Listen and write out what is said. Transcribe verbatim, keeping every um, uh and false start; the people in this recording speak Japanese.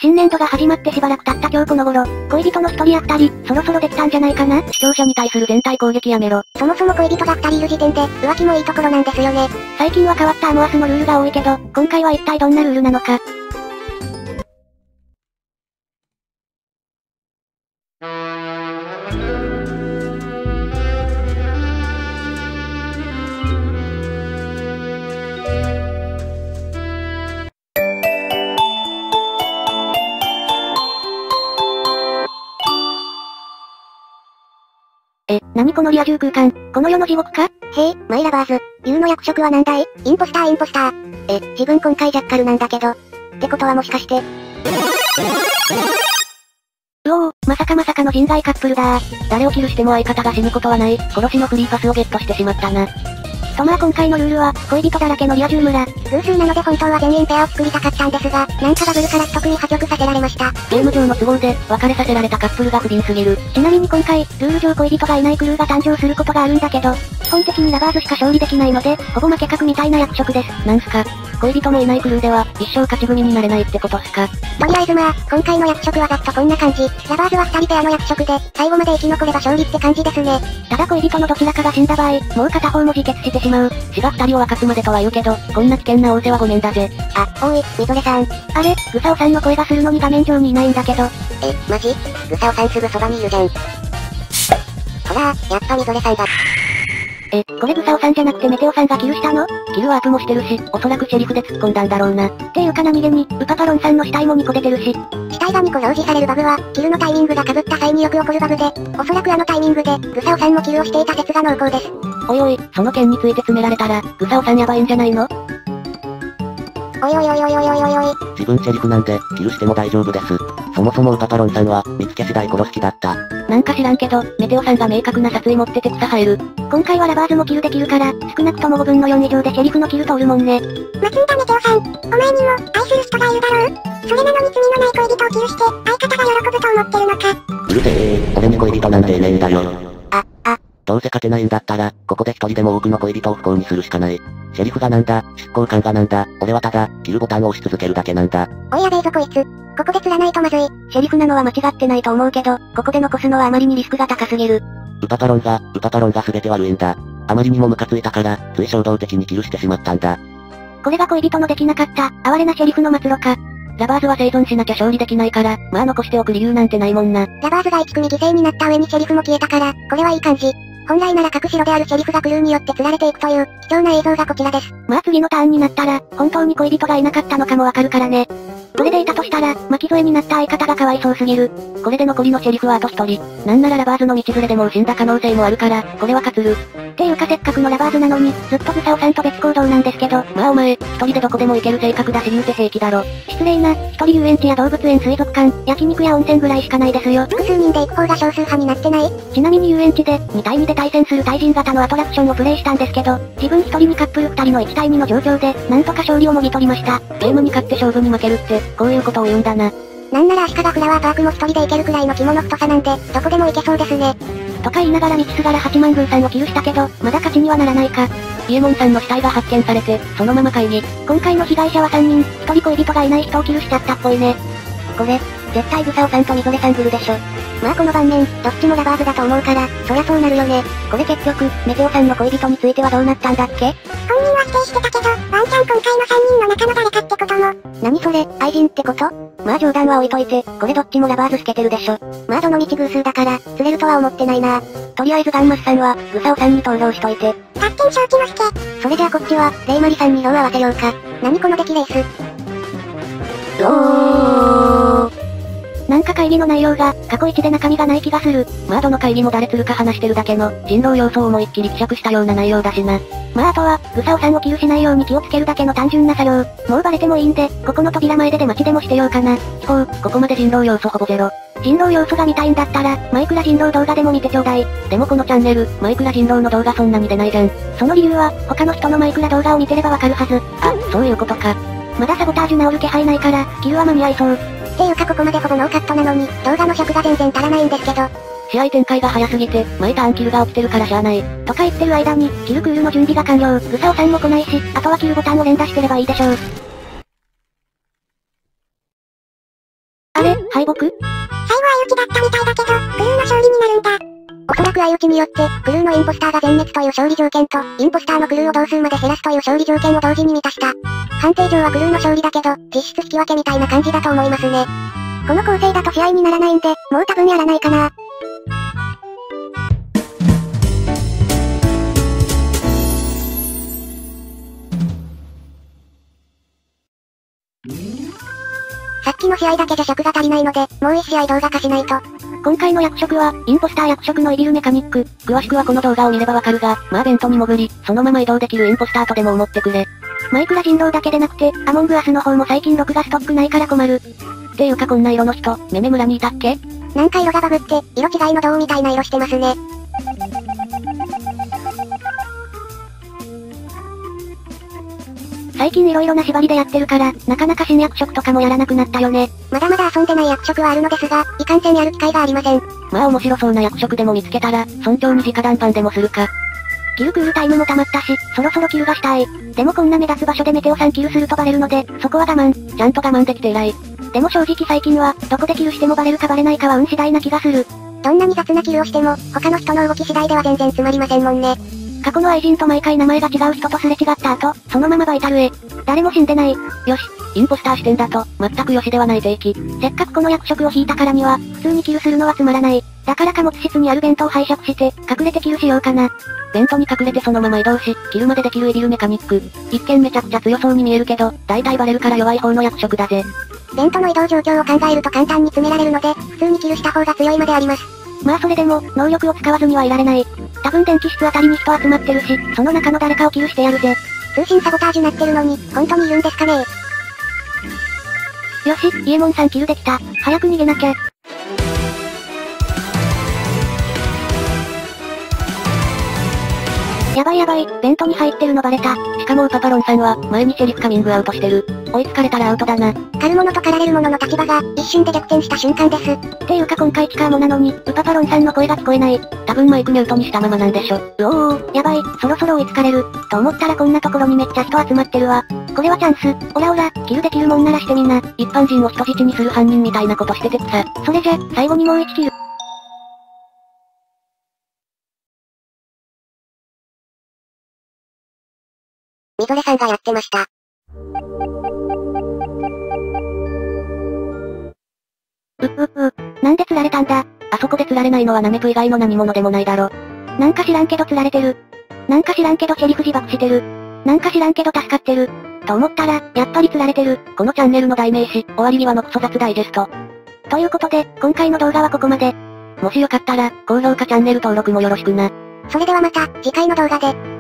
新年度が始まってしばらく経った今日この頃、恋人の一人や二人、そろそろできたんじゃないかな。 視聴者に対する全体攻撃やめろ。 そもそも恋人が二人いる時点で、浮気もいいところなんですよね。 最近は変わったアモアスのルールが多いけど、今回は一体どんなルールなのか。 え、なにこのリア充空間、この世の地獄か？ へえ、マイラバーズ、ユウの役職はなんだい？インポスターインポスター。え、自分今回ジャッカルなんだけど。ってことはもしかして。 うおー、まさかまさかの人外カップルだー。 誰をキルしても相方が死ぬことはない、殺しのフリーパスをゲットしてしまったな。 とまあ今回のルールは、恋人だらけのリア充村。 偶数なので本当は全員ペアを作りたかったんですが、なんかバブルから一組破局させられました。 ゲーム上の都合で、別れさせられたカップルが不憫すぎる。 ちなみに今回、ルール上恋人がいないクルーが誕生することがあるんだけど、基本的にラバーズしか勝利できないので、ほぼ負け格みたいな役職です。 なんすか？恋人もいないクルーでは、一生勝ち組になれないってことっすか？ とりあえずまあ、今回の役職はざっとこんな感じ。ラバーズは二人ペアの役職で、最後まで生き残れば勝利って感じですね。 ただ恋人のどちらかが死んだ場合、もう片方も自決してしまう。 死が二人を分かつまでとは言うけど、こんな危険な仰せはごめんだぜ。 あ、おい、みぞれさん。 あれ、グサオさんの声がするのに画面上にいないんだけど。 え、マジ？グサオさんすぐそばにいるじゃん。ほらー、やっぱみぞれさんだ。 え、これグサオさんじゃなくてメテオさんがキルしたの？ キルワープもしてるし、おそらくシェリフで突っ込んだんだろうな。 っていうか何気に、ウパパロンさんの死体もにこ出てるし。 死体がにこ表示されるバグは、キルのタイミングが被った際によく起こるバグで、おそらくあのタイミングで、グサオさんもキルをしていた説が濃厚です。 おいおい、その件について詰められたら、グサオさんやばいんじゃないの？ おいおいおいおいおいおいおいおい。 自分シェリフなんで、キルしても大丈夫です。そもそもウパパロンさんは、見つけ次第殺す気だった。 なんか知らんけど、メテオさんが明確な殺意持ってて草生える。 今回はラバーズもキルできるから、少なくともごぶんのよん以上でシェリフのキル通るもんね。 待つんだメテオさん。お前にも、愛する人がいるだろう？それなのに罪のない恋人をキルして、相方が喜ぶと思ってるのか？ うるせえ、俺に恋人なんていねえんだよ。 あ、あ。 どうせ勝てないんだったら、ここで一人でも多くの恋人を不幸にするしかない。シェリフがなんだ、執行官がなんだ、俺はただ、キルボタンを押し続けるだけなんだ。 おいやべえぞこいつ。ここで釣らないとまずい。 シェリフなのは間違ってないと思うけど、ここで残すのはあまりにリスクが高すぎる。 ウパパロンが、ウパパロンが全て悪いんだ。あまりにもムカついたから、つい衝動的にキルしてしまったんだ。 これが恋人のできなかった、哀れなシェリフの末路か。 ラバーズは生存しなきゃ勝利できないから、まあ残しておく理由なんてないもんな。 ラバーズがいち組犠牲になった上にシェリフも消えたから、これはいい感じ。本来なら隠しろであるシェリフがクルーによって釣られていくという、貴重な映像がこちらです。 まあ次のターンになったら、本当に恋人がいなかったのかもわかるからね。これでいたとしたら、巻き添えになった相方がかわいそうすぎる。 これで残りのシェリフはあと一人。なんならラバーズの道連れでも死んだ可能性もあるから、これは勝つる。 っていうかせっかくのラバーズなのに、ずっとグサオさんと別行動なんですけど。 まあお前、一人でどこでも行ける性格だし言うて平気だろ。 失礼な、一人遊園地や動物園水族館、焼肉や温泉ぐらいしかないですよ。 複数人で行く方が少数派になってない？ ちなみに遊園地で、に対にで対戦する対人型のアトラクションをプレイしたんですけど、自分一人にカップル二人のいち対にの状況で、なんとか勝利をもぎ取りました。 ゲームに勝って勝負に負けるって、こういうことを言うんだな。 なんなら足利フラワーパークも一人で行けるくらいの肝の太さなんで、どこでも行けそうですね。 とか言いながら道すがら八幡宮さんをキルしたけど、まだ勝ちにはならないか。 イエモンさんの死体が発見されて、そのまま会議。 今回の被害者はさんにん、ひとり恋人がいない人をキルしちゃったっぽいね。 これ、絶対グサオさんとミゾレさんグルでしょ。まあこの盤面、どっちもラバーズだと思うから、そりゃそうなるよね。 これ結局、メテオさんの恋人についてはどうなったんだっけ？ 本人は否定してたけど、ワンチャン今回のさんにんの中の誰かってことも。 何それ、愛人ってこと？まあ冗談は置いといて、これどっちもラバーズ透けてるでしょ。 まあどの道偶数だから、釣れるとは思ってないな。 とりあえずガンマスさんは、グサオさんに投票しといて。 発見承知の助。それじゃあこっちは、レイマリさんに票を合わせようか。何この出来レース。 おー。 なんか会議の内容が、過去一で中身がない気がする。 まあどの会議も誰釣るか話してるだけの、人狼要素を思いっきり希釈したような内容だしな。 まああとは、グサオさんをキルしないように気をつけるだけの単純な作業。もうバレてもいいんで、ここの扉前で出待ちでもしてようかな。 ほう、ここまで人狼要素ほぼゼロ。 人狼要素が見たいんだったら、マイクラ人狼動画でも見てちょうだい。 でもこのチャンネル、マイクラ人狼の動画そんなに出ないじゃん。 その理由は、他の人のマイクラ動画を見てればわかるはず。 あ、そういうことか。 まだサボタージュ治る気配ないから、キルは間に合いそう。 っていうかここまでほぼノーカットなのに、動画の尺が全然足らないんですけど。 試合展開が早すぎて、毎ターンキルが起きてるからしゃあない。 とか言ってる間に、キルクールの準備が完了。グサオさんも来ないし、あとはキルボタンを連打してればいいでしょう。 れ敗北？ 最後相打ちだったみたいだけど、クルーの勝利になるんだ。おそらく相打ちによって、クルーのインポスターが全滅という勝利条件と、インポスターのクルーを同数まで減らすという勝利条件を同時に満たした。判定上はクルーの勝利だけど、実質引き分けみたいな感じだと思いますね。この構成だと試合にならないんで、もう多分やらないかな。さっきの試合だけじゃ尺が足りないので、もう一試合動画化しないと。 今回の役職は、インポスター役職のイビルメカニック。詳しくはこの動画を見ればわかるが、まあベントに潜り、そのまま移動できるインポスターとでも思ってくれ。マイクラ人狼だけでなくて、アモングアスの方も最近録画ストックないから困る。っていうかこんな色の人、メメ村にいたっけ？ なんか色がバグって、色違いの銅みたいな色してますね。 最近色々な縛りでやってるから、なかなか新役職とかもやらなくなったよね。 まだまだ遊んでない役職はあるのですが、いかんせんやる機会がありません。 まあ面白そうな役職でも見つけたら、村長に直談判でもするか。キルクールタイムも溜まったし、そろそろキルがしたい。でもこんな目立つ場所でメテオさんキルするとバレるので、そこは我慢。ちゃんと我慢できて偉い。でも正直最近は、どこでキルしてもバレるかバレないかは運次第な気がする。 どんなに雑なキルをしても、他の人の動き次第では全然つまりませんもんね。 過去の愛人と毎回名前が違う人とすれ違った後、そのままバイタルへ。誰も死んでない。よし、インポスター視点だと、全くよしではない定期。せっかくこの役職を引いたからには、普通にキルするのはつまらない。だから貨物室にあるベントを拝借して、隠れてキルしようかな。ベントに隠れてそのまま移動し、キルまでできるイビルメカニック。一見めちゃくちゃ強そうに見えるけど、大体バレるから弱い方の役職だぜ。 ベントの移動状況を考えると簡単に詰められるので、普通にキルした方が強いまであります。 まあそれでも、能力を使わずにはいられない。多分電気室あたりに人集まってるし、その中の誰かをキルしてやるぜ。 通信サボタージュなってるのに、本当にいるんですかねー。 よし、イエモンさんキルできた。早く逃げなきゃ。やばいやばい、ベントに入ってるのバレた。しかもウパパロンさんは、前にシェリフカミングアウトしてる。追いつかれたらアウトだな。 狩る者と狩られる者の立場が、一瞬で逆転した瞬間です。 っていうか今回チカーモなのに、ウパパロンさんの声が聞こえない。多分マイクミュートにしたままなんでしょ。うおー、やばい、そろそろ追いつかれる。と思ったらこんなところにめっちゃ人集まってるわ。これはチャンス。オラオラ、キルできるもんならしてみんな。一般人を人質にする犯人みたいなことしててくさ。それじゃ、最後にもう一キル。 みぞれさんがやってました。 う、う、う、なんで釣られたんだ。あそこで釣られないのはナメプ以外の何者でもないだろ。なんか知らんけど釣られてる。なんか知らんけどシェリフ自爆してる。なんか知らんけど助かってる。と思ったら、やっぱり釣られてる。このチャンネルの代名詞、終わり際のクソ雑ダイジェスト。ということで、今回の動画はここまで。もしよかったら、高評価チャンネル登録もよろしくな。 それではまた、次回の動画で。